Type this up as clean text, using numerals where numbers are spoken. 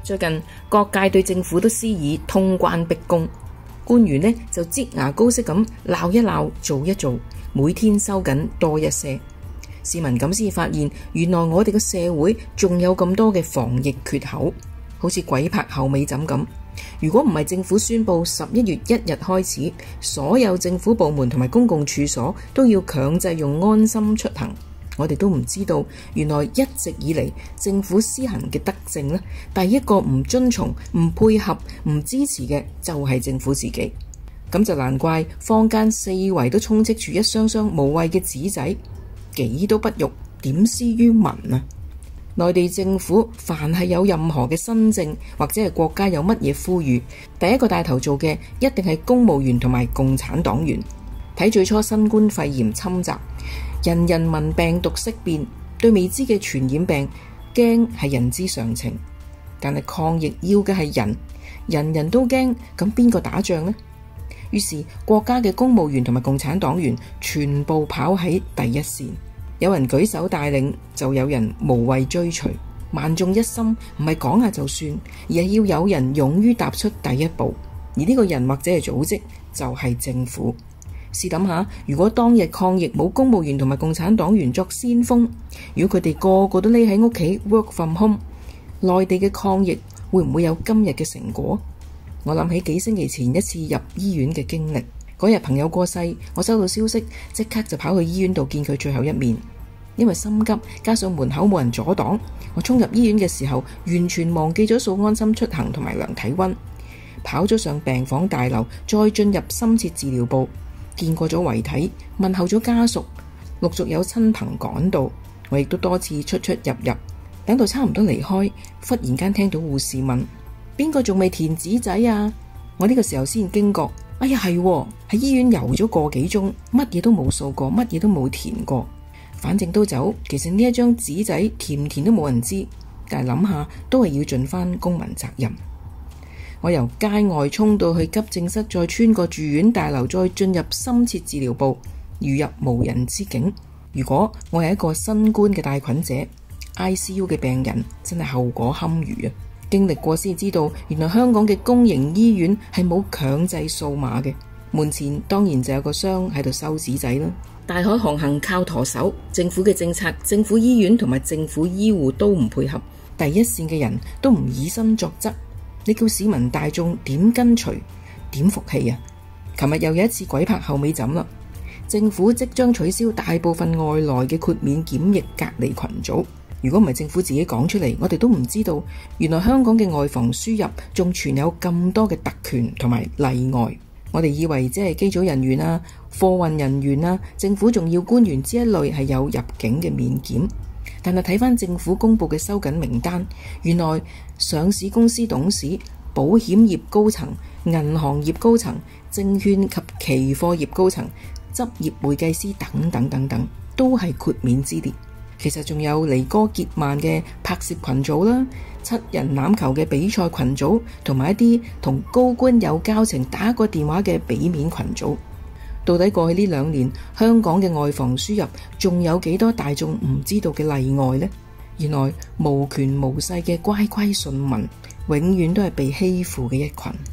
最近各界對政府都施以通關逼宮，官員呢就擠牙膏式咁鬧一鬧，做一做，每天收緊多一些。市民咁先發現，原來我哋嘅社會仲有咁多嘅防疫缺口，好似鬼拍後尾枕咁。如果唔係政府宣布11月1日開始，所有政府部門同埋公共處所都要強制用安心出行，我哋都唔知道，原來一直以嚟政府施行嘅德政呢，第一個唔遵從、唔配合、唔支持嘅就係政府自己。咁就難怪坊間四圍都充斥住一箱箱無謂嘅紙仔，幾都不欲點施於民啊！內地政府凡係有任何嘅新政或者係國家有乜嘢呼籲，第一個帶頭做嘅一定係公務員同埋共產黨員。睇最初新冠肺炎侵襲，人人聞病毒色變，對未知嘅傳染病驚係人之常情，但係抗疫要嘅係人，人人都驚，咁邊個打仗呢？於是國家嘅公務員同埋共產黨員全部跑喺第一線。有人舉手帶領，就有人無畏追隨，萬眾一心，唔係講下就算，而係要有人勇於踏出第一步。而呢個人或者係組織就係政府。試諗下，如果當日抗疫冇公務員同埋共產黨員作先鋒，如果佢哋個個都匿喺屋企 work from home， 內地嘅抗疫會唔會有今日嘅成果？我諗起幾星期前一次入醫院嘅經歷。嗰日朋友過世，我收到消息，即刻就跑去醫院度見佢最後一面。因為心急，加上門口冇人阻擋，我衝入醫院嘅時候，完全忘記咗掃安心出行同埋量體溫，跑咗上病房大樓，再進入深切治療部，見過咗遺體，問候咗家屬，陸續有親朋趕到，我亦都多次出出入入，等到差唔多離開，忽然間聽到護士問：邊個仲未填紙仔啊？我呢個時候先驚覺，哎呀係喎，喺醫院游咗個幾鐘，乜嘢都冇掃過，乜嘢都冇填過，反正都走。其實呢一張紙仔填唔填都冇人知，但係諗下都係要盡翻公民責任。我由街外衝到去急症室，再穿過住院大樓，再進入深切治療部，如入無人之境。如果我係一個新冠嘅帶菌者， ICU 嘅病人真係後果堪虞啊！經歷過先知道，原來香港嘅公營醫院係冇強制掃碼嘅，門前當然就有個箱喺度收紙仔啦。大海航行靠舵手，政府嘅政策、政府醫院同埋政府醫護都唔配合，第一線嘅人都唔以身作則，你叫市民大眾點跟隨，點服氣啊？琴日又有一次鬼拍後尾枕啦，政府即將取消大部分外來嘅豁免檢疫隔離群組。如果唔係政府自己講出嚟，我哋都唔知道，原來香港嘅外防輸入仲存有咁多嘅特權同埋例外。我哋以為即係機組人員啊、貨運人員啊、政府重要官員之一類係有入境嘅免檢，但係睇返政府公布嘅收緊名單，原來上市公司董事、保險業高層、銀行業高層、證券及期貨業高層、執業會計師等等等等，都係豁免之列。其實仲有尼哥傑曼嘅拍攝群組啦，7人欖球嘅比賽群組，同埋一啲同高官有交情打過電話嘅俾面群組。到底過去呢2年，香港嘅外防輸入仲有幾多大眾唔知道嘅例外呢？原來無權無勢嘅乖乖順民，永遠都係被欺負嘅一群。